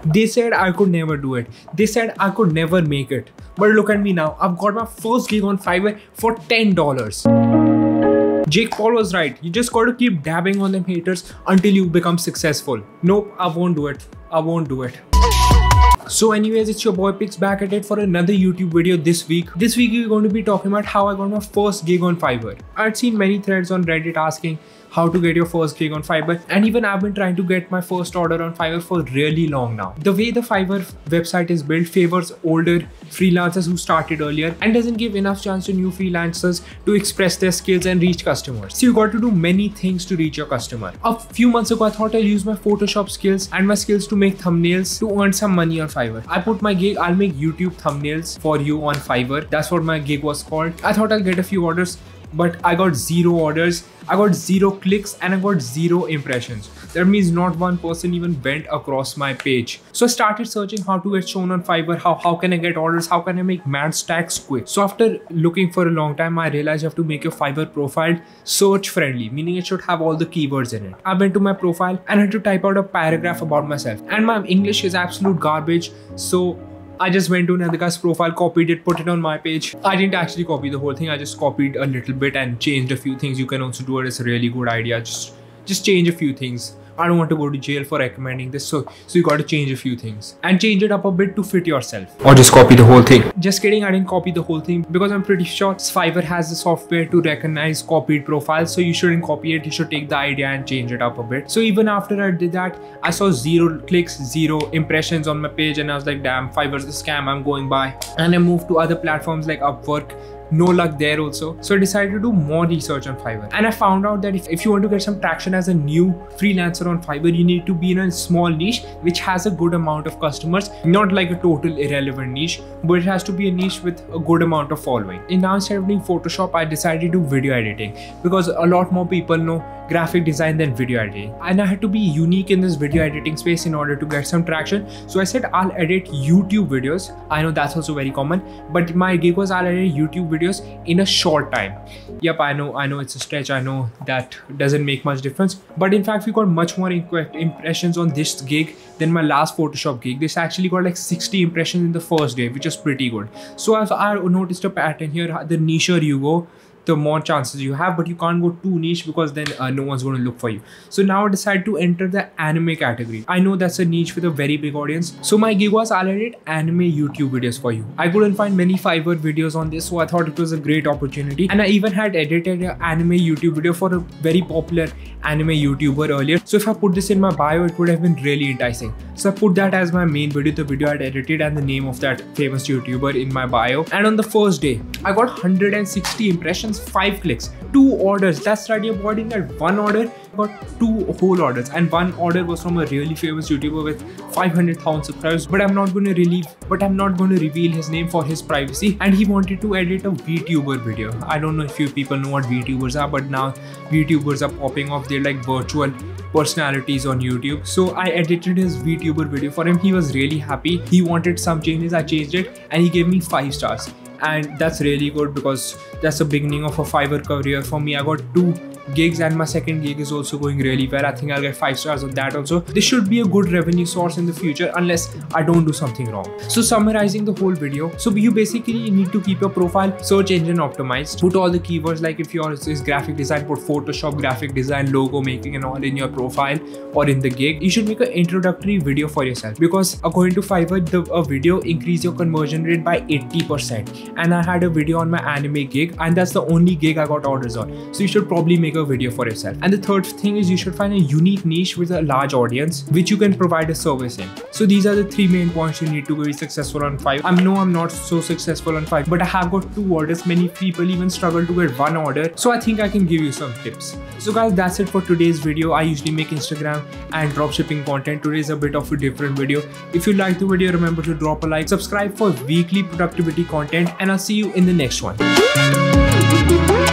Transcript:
They said I could never do it. They said I could never make it. But look at me now. I've got my first gig on Fiverr for $10. Jake Paul was right. You just gotta keep dabbing on them haters until you become successful. Nope, I won't do it. I won't do it. So anyways, it's your boy Pix back at it for another YouTube video this week. This week we're going to be talking about how I got my first gig on Fiverr. I'd seen many threads on Reddit asking how to get your first gig on Fiverr, and even I've been trying to get my first order on Fiverr for really long now. The way the Fiverr website is built favors older freelancers who started earlier and doesn't give enough chance to new freelancers to express their skills and reach customers. So you got to do many things to reach your customer. A few months ago, I thought I'll use my Photoshop skills and my skills to make thumbnails to earn some money on Fiverr. I put my gig, I'll make YouTube thumbnails for you on Fiverr. That's what my gig was called. I thought I'll get a few orders, but I got 0 orders, I got 0 clicks, and I got 0 impressions. That means not one person even went across my page. So I started searching how to get shown on Fiverr, how can I get orders, how can I make mad stacks quick. So after looking for a long time, I realized you have to make your Fiverr profile search friendly, meaning it should have all the keywords in it. I went to my profile and had to type out a paragraph about myself, and my English is absolute garbage, so I just went to another guy's profile, copied it, put it on my page. I didn't actually copy the whole thing. I just copied a little bit and changed a few things. You can also do it. It's a really good idea. Just change a few things. I don't want to go to jail for recommending this, so you got to change a few things and change it up a bit to fit yourself, or just copy the whole thing. Just kidding, I didn't copy the whole thing because I'm pretty sure Fiverr has the software to recognize copied profiles, so you shouldn't copy it. You should take the idea and change it up a bit. So even after I did that, I saw 0 clicks, 0 impressions on my page, and I was like, damn, Fiverr's a scam, I'm going by. And I moved to other platforms like Upwork. No luck there also. So I decided to do more research on Fiverr, and I found out that if you want to get some traction as a new freelancer on Fiverr, you need to be in a small niche which has a good amount of customers, not like a total irrelevant niche, but it has to be a niche with a good amount of following. And now instead of doing Photoshop, I decided to do video editing because a lot more people know graphic design than video editing, and I had to be unique in this video editing space in order to get some traction. So I said I'll edit YouTube videos. I know that's also very common, but my gig was I'll edit YouTube videos in a short time. Yep, I know it's a stretch. I know that doesn't make much difference, but in fact we got much more impressions on this gig than my last Photoshop gig. This actually got like 60 impressions in the first day, which is pretty good. So I noticed a pattern here. The nicher you go, the more chances you have, but you can't go too niche because then no one's going to look for you. So now I decided to enter the anime category. I know that's a niche with a very big audience. So my gig was I'll edit anime YouTube videos for you. I couldn't find many Fiverr videos on this, so I thought it was a great opportunity. And I even had edited an anime YouTube video for a very popular anime YouTuber earlier. So if I put this in my bio, it would have been really enticing. So I put that as my main video, the video I'd edited and the name of that famous YouTuber in my bio. And on the first day, I got 160 impressions, 5 clicks, 2 orders. That's right, you're avoiding that one order. I got 2 whole orders, and one order was from a really famous YouTuber with 500,000 subscribers, but I'm not going to reveal his name for his privacy. And he wanted to edit a VTuber video. I don't know if you people know what VTubers are, but now VTubers are popping off. They're like virtual personalities on YouTube. So I edited his VTuber video for him. He was really happy. He wanted some changes. I changed it, and he gave me 5 stars. And that's really good because that's the beginning of a Fiverr career for me. I got 2 gigs, and my second gig is also going really well. I think I'll get 5 stars on that also. This should be a good revenue source in the future unless I don't do something wrong. So summarizing the whole video, so you basically need to keep your profile search engine optimized. Put all the keywords, like if yours is graphic design, put Photoshop, graphic design, logo making and all in your profile or in the gig. You should make an introductory video for yourself because according to Fiverr, a video increase your conversion rate by 80%. And I had a video on my anime gig, and that's the only gig I got orders on. So you should probably make a video for yourself. And the third thing is you should find a unique niche with a large audience which you can provide a service in. So these are the 3 main points you need to be successful on Fiverr. I know I'm not so successful on Fiverr, but I have got 2 orders. Many people even struggle to get 1 order, so I think I can give you some tips. So guys, that's it for today's video. I usually make Instagram and dropshipping content. Today is a bit of a different video. If you like the video, remember to drop a like, subscribe for weekly productivity content, and I'll see you in the next one.